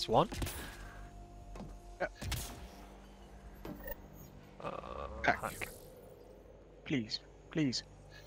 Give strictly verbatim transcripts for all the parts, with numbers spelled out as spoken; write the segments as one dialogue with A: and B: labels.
A: It's one.
B: Yeah.
A: Uh,
B: Back.
A: hack.
B: Please, please.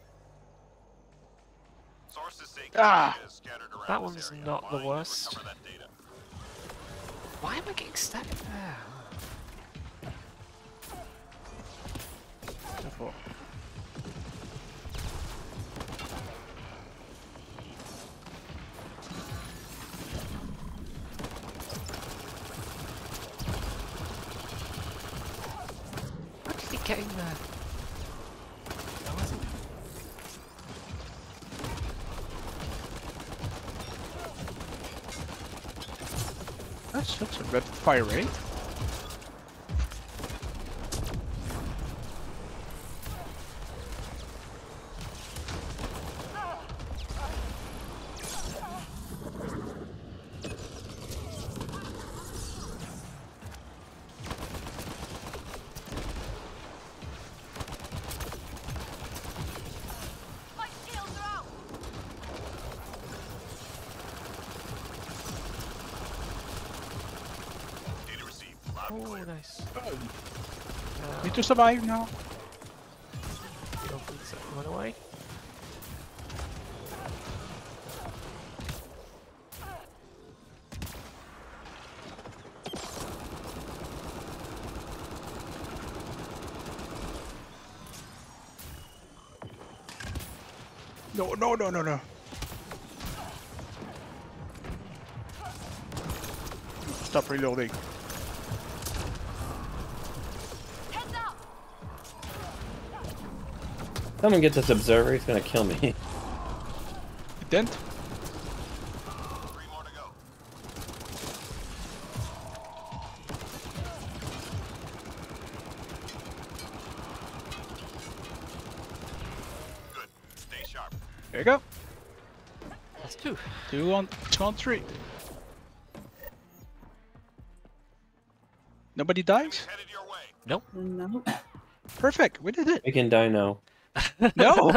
C: Sources say
B: Ah!
C: data is scattered around
A: That
C: this
A: one's
C: area.
A: not the
C: Find and
A: worst.
C: recover that data.
A: Why am I getting stuck there?
B: Careful.
A: How did he get in there? How is it?
B: That's such a rapid fire rate.
D: My shields are out.
C: Data received. Loud and
A: Oh,
C: clear.
A: nice.
B: Oh, need to survive now.
A: You don't think so? Run away.
B: No, no, no, no, no. Stop reloading.
D: Heads up.
E: Someone get this observer, he's gonna kill me.
B: You didn't?
C: Three more to go. Good. Stay sharp.
B: There you go.
A: That's two.
B: Two on, two on three. Nobody dies?
C: Headed your way.
A: Nope.
F: No.
B: Perfect. We did it.
E: We can die now.
B: No.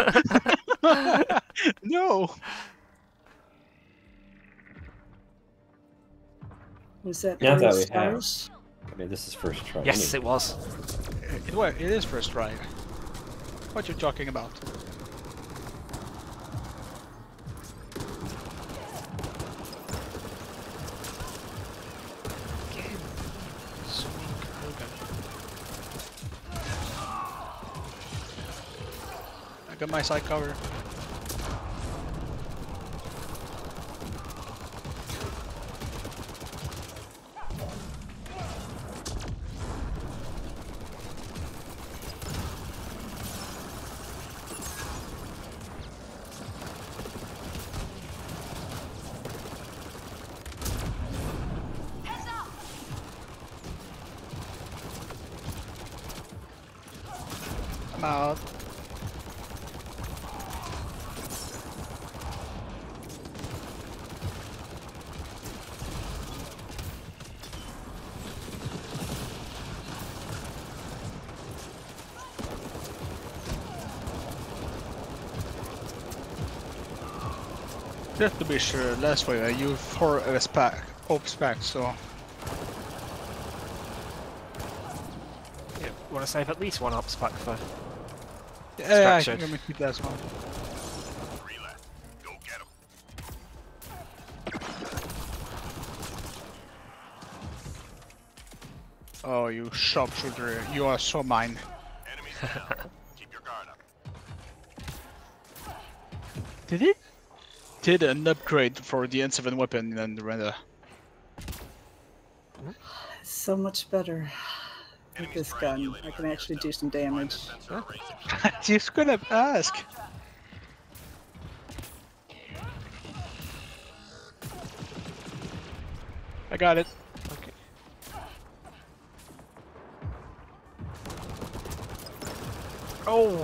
B: No.
F: Was that
E: Yeah, I thought
F: five
E: we
F: stars?
E: I mean, this is first try.
A: Yes,
E: anyway.
A: it was.
B: It, wa- it is first try. What you talking about?
A: Again. Sweet Krogan.
B: I got my side cover.
D: Heads up.
B: I'm out. Just to be sure, last way I used four uh, spec, op specs, so
A: Yeah, want to save at least one up spec for.
B: yeah, I
A: Structured.
B: think I'm gonna keep that one.
C: Three left. Go get 'em.
B: Oh, you sharpshooter, you are so mine.
C: Enemies down. Keep your guard up.
B: Did it? Did an upgrade for the N seven weapon and the render.
F: So much better with
C: Enemies
F: this gun.
C: triangulating
F: I
C: on
F: can
C: your
F: actually
C: stuff.
F: do some
C: Find the
F: damage.
C: sensor and raise it.
B: Just gonna ask. I got it.
A: Okay.
B: Oh.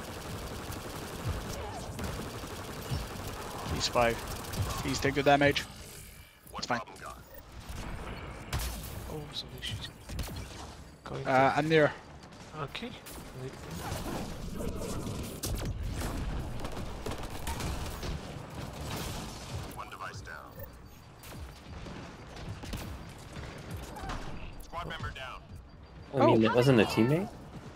B: Please five. Please take the damage.
C: One
B: It's fine.
C: problem gone.
A: Oh, something shooting. Going.
B: Uh, I'm near.
A: Okay.
C: One device down.
E: I mean, it wasn't a teammate?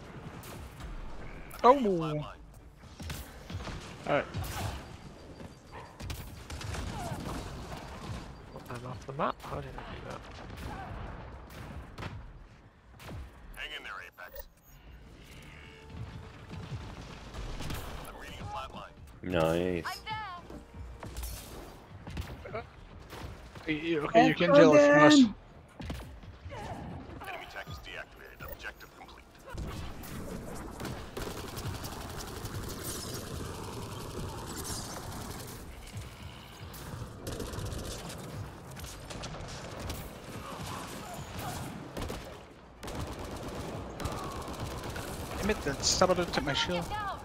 B: Oh!
C: Flatline.
B: Alright.
A: I'm off the map. How did I do that?
C: Hang in there, Apex. I'm reading a flatline.
E: Nice.
D: I'm there.
B: Y- y- Okay, you can deal with us.
F: Excellent.
C: Enemy tech is deactivated. Objective complete.
B: Damn it, that Sabado took my shield.
D: Get down.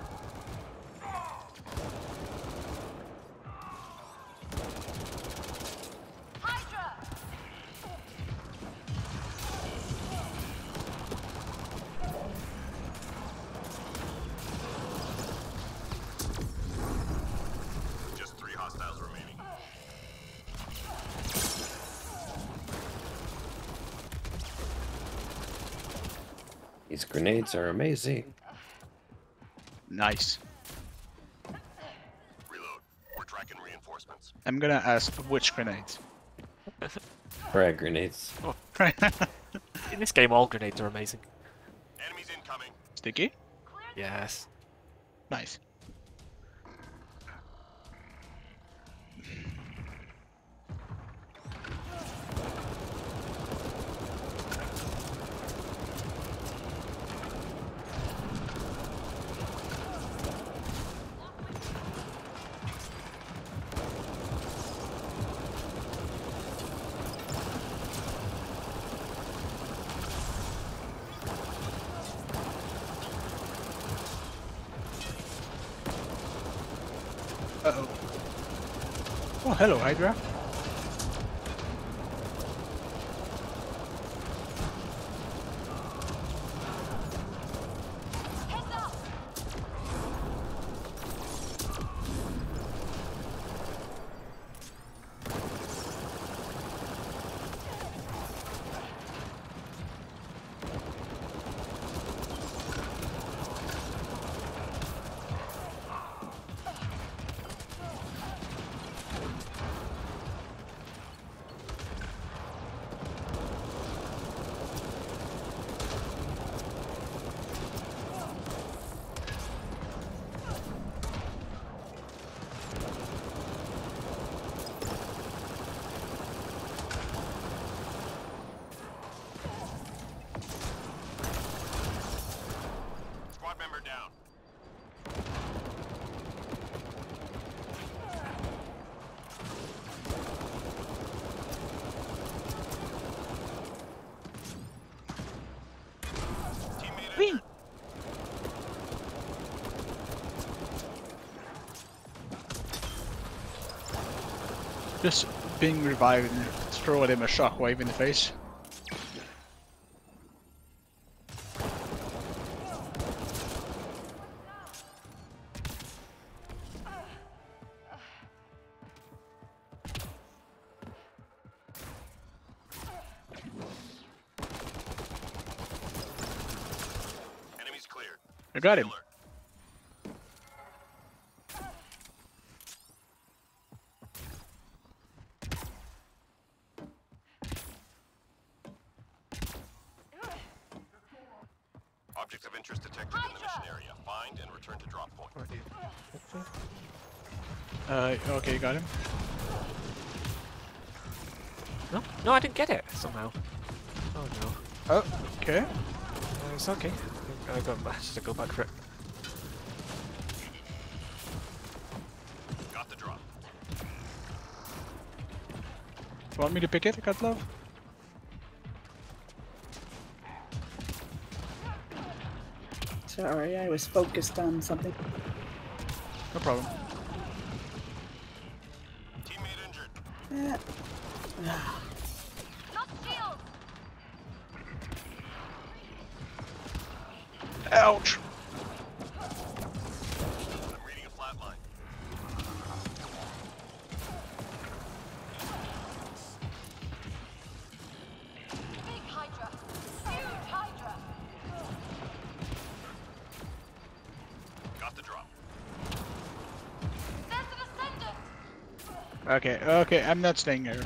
D: Hydra.
C: Just three hostiles remaining.
E: These grenades are amazing.
B: Nice.
C: Reload. We're tracking reinforcements.
B: I'm gonna ask which grenades.
E: Frag grenades.
A: In this game, all grenades are amazing.
C: Enemies incoming.
B: Sticky?
A: Yes.
B: Nice. Uh-oh. Oh, hello, Hydra.
D: Heads up.
C: Squad member down. Teammate injured.
B: Just being revived and throw at him a shockwave in the face.
C: Enemies cleared.
B: I got him.
C: Alert. Objects of interest detected in the mission area. Find and return to drop point.
B: Uh, okay, got him.
A: No, no, I didn't get it somehow. Oh no.
B: Oh, okay.
A: Uh, it's okay. I got managed to go back for it.
C: Got the drop.
B: Want me to pick it, Katlov?
F: Sorry, I was focused on something.
B: No problem.
C: Teammate injured.
F: Eh.
D: Lost shield.
B: Ouch!
C: I'm reading a flatline.
D: Big Hydra. Huge Hydra.
B: Okay, okay, I'm not staying here.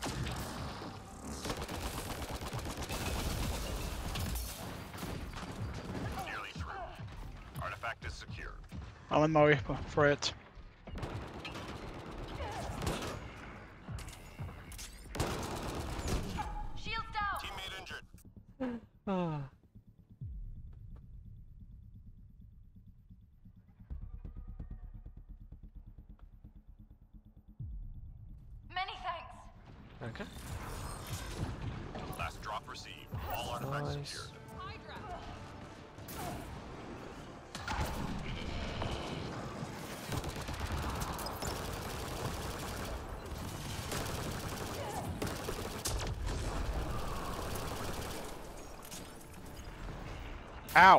C: Nearly through. Artifact is secure.
B: I'm on my way for it.
D: Shields down.
C: Teammate injured.
A: Ah.
D: Many thanks.
A: Okay.
C: Last drop received. All artifacts
A: Nice.
C: secured.
B: Ow!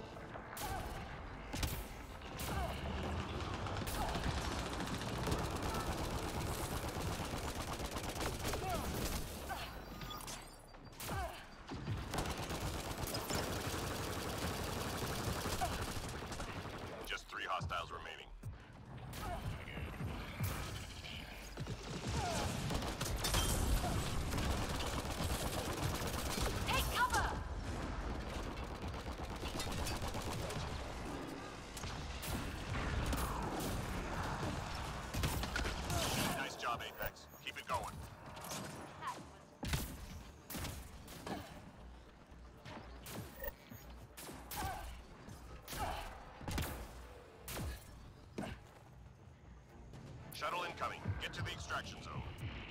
C: Just three hostiles remaining.
D: Take cover.
C: Nice job, Apex. Keep it going. Shuttle incoming. Get to the extraction zone.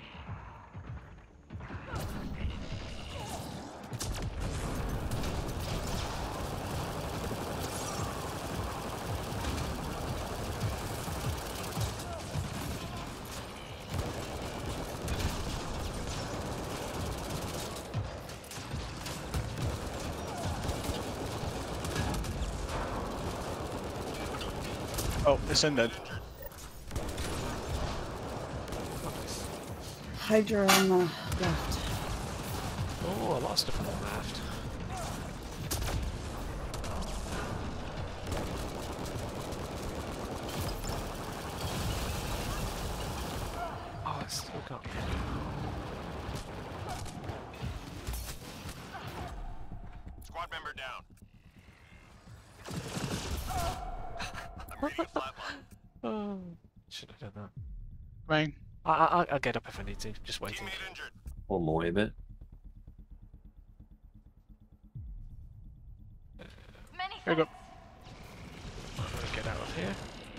B: Oh, it's ended.
F: Hydra on the left.
A: Oh, a lot of stuff on the left. Oh, it's still got me.
C: Squad member down. I'm reading a flatline.
A: Oh, should have done that.
B: Fine.
A: I, I, I'll get up if I need to. Just waiting.
C: Teammate injured.
E: Pull him away a bit.
D: Many
B: Here you go.
D: thanks.
A: I'm gonna get out of here.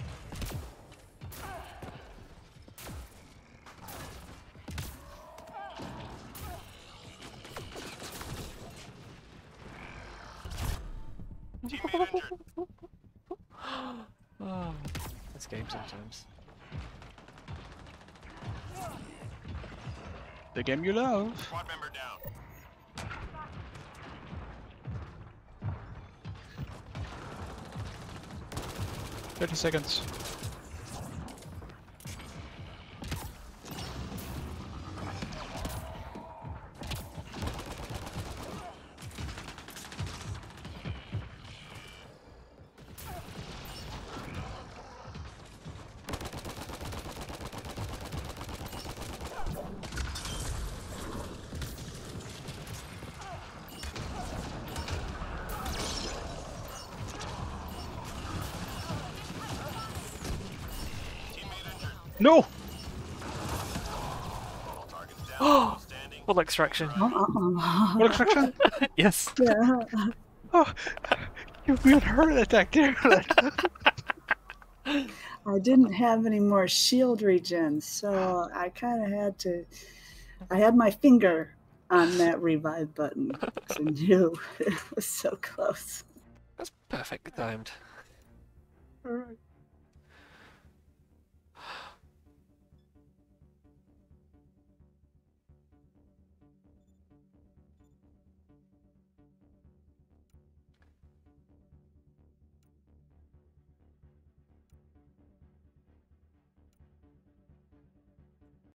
C: Teammate injured.
A: Oh, this game sometimes.
B: The game you love.
C: Squad member down.
B: thirty seconds.
C: Teammate injured.
B: No!
C: All targets down. Standing.
A: Full extraction.
F: Uh-uh.
B: What extraction?
A: Yes.
F: Yeah.
B: Oh, you got heart attack there.
F: I didn't have any more shield regen, so I kind of had to. I had my finger on that revive button because I knew it was so close.
A: That's perfect timed.
B: Alright.